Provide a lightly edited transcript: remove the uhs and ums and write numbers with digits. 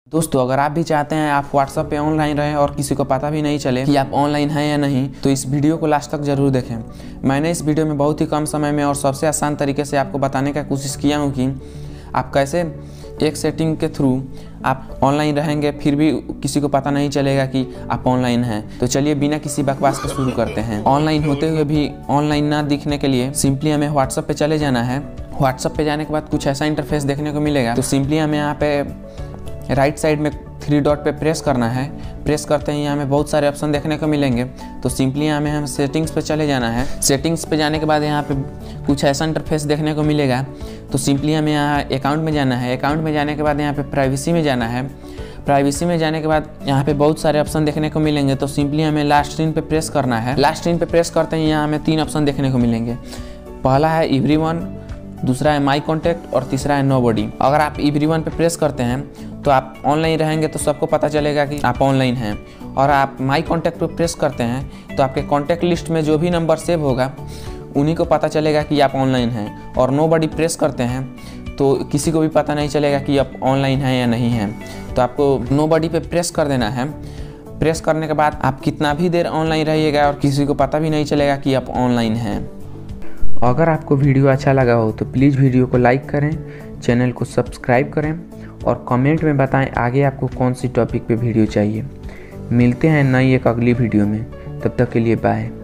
दोस्तों, अगर आप भी चाहते हैं आप व्हाट्सएप पे ऑनलाइन रहें और किसी को पता भी नहीं चले कि आप ऑनलाइन हैं या नहीं, तो इस वीडियो को लास्ट तक जरूर देखें। मैंने इस वीडियो में बहुत ही कम समय में और सबसे आसान तरीके से आपको बताने का कोशिश किया हूँ कि आप कैसे एक सेटिंग के थ्रू आप ऑनलाइन रहेंगे फिर भी किसी को पता नहीं चलेगा कि आप ऑनलाइन हैं। तो चलिए बिना किसी बकवास के शुरू करते हैं। ऑनलाइन होते हुए भी ऑनलाइन ना दिखने के लिए सिंपली हमें व्हाट्सएप पे चले जाना है। व्हाट्सएप पे जाने के बाद कुछ ऐसा इंटरफेस देखने को मिलेगा। तो सिंपली हमें यहाँ पे राइट साइड में 3 डॉट पे प्रेस करना है। प्रेस करते ही हमें बहुत सारे ऑप्शन देखने को मिलेंगे। तो सिंपली हमें हम सेटिंग्स पे चले जाना है। सेटिंग्स पे जाने के बाद यहाँ पे कुछ ऐसा इंटरफेस देखने को मिलेगा। तो सिंपली हमें यहाँ अकाउंट में जाना है। अकाउंट में जाने के बाद यहाँ पे प्राइवेसी में जाना है। प्राइवेसी में जाने के बाद यहाँ पे बहुत सारे ऑप्शन देखने को मिलेंगे। तो सिंपली हमें लास्ट सीन पे प्रेस करना है। लास्ट सीन पे प्रेस करते ही यहाँ हमें 3 ऑप्शन देखने को मिलेंगे। पहला है एवरीवन, दूसरा है माई कॉन्टैक्ट और तीसरा है नोबडी। अगर आप एवरीवन पे प्रेस करते हैं तो आप ऑनलाइन रहेंगे तो सबको पता चलेगा कि आप ऑनलाइन हैं। और आप माई कॉन्टैक्ट पे प्रेस करते हैं तो आपके कॉन्टैक्ट लिस्ट में जो भी नंबर सेव होगा उन्हीं को पता चलेगा कि आप ऑनलाइन हैं। और नोबडी प्रेस करते हैं तो किसी को भी पता नहीं चलेगा कि आप ऑनलाइन हैं या नहीं हैं। तो आपको नोबडी पे प्रेस कर देना है। प्रेस करने के बाद आप कितना भी देर ऑनलाइन रहिएगा और किसी को पता भी नहीं चलेगा कि आप ऑनलाइन हैं। अगर आपको वीडियो अच्छा लगा हो तो प्लीज़ वीडियो को लाइक करें, चैनल को सब्सक्राइब करें और कमेंट में बताएं आगे आपको कौन सी टॉपिक पे वीडियो चाहिए। मिलते हैं नई एक अगली वीडियो में, तब तक के लिए बाय।